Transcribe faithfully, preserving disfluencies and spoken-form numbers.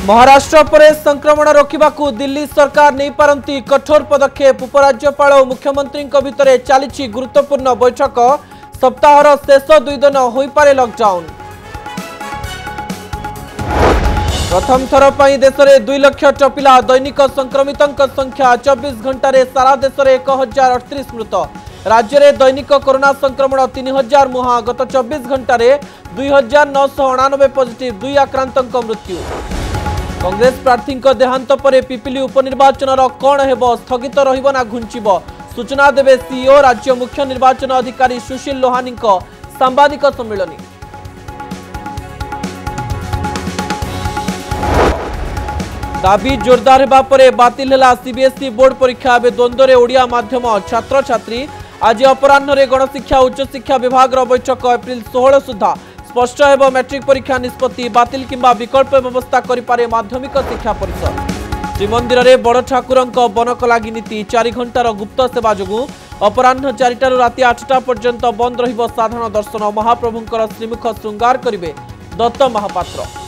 महाराष्ट्र पर संक्रमण रोकने दिल्ली सरकार नहीं पारंती कठोर पदक्षेप। उपराज्यपाल और मुख्यमंत्री भितर चली गुरुत्वपूर्ण बैठक। सप्ताहर शेष दुई दिन हो पारे लॉकडाउन। प्रथम थर पर देश में दुई लक्ष टपिला दैनिक संक्रमितों संख्या। चौबीस घंटे सारा देश में एक हजार अड़तीस मृत। राज्य में दैनिक कोरोना संक्रमण तीन हजार मुहा। गत चौबीस घंटे दुई हजार नौश अणानबे पॉजिटिव दुई आक्रांतों मृत्यु। कांग्रेस प्रार्थी देहांत पर पिपिली उपनिर्वाचन कौन हेब स्थगित रहिबो ना घुंचिब सूचना देवे सीईओ। राज्य मुख्य निर्वाचन अधिकारी सुशील लोहानी सांबादिक सम्मेलन। दाबी जोरदार होगा पर बातिल है सीबीएसई बोर्ड परीक्षा। एवं द्वंद्व ओडिया माध्यम छात्र छात्री। आज अपराह्न गणशिक्षा उच्च शिक्षा विभाग बैठक। एप्रिल षोहल सुधा स्पष्ट होब मैट्रिक परीक्षा निष्पत्ति। बातिल किंबा विकल्प व्यवस्था करिपारे माध्यमिक शिक्षा परिषद। श्रीमंदिर में बड़ ठाकुर बनक लगी नीति। चार घंटार गुप्त सेवा जो अपराह्न चारिटार राति आठटा पर्यंत बंद रहिबो साधारण दर्शन। महाप्रभुंकर श्रीमुख श्रृंगार करिवे दत्त महापात्र।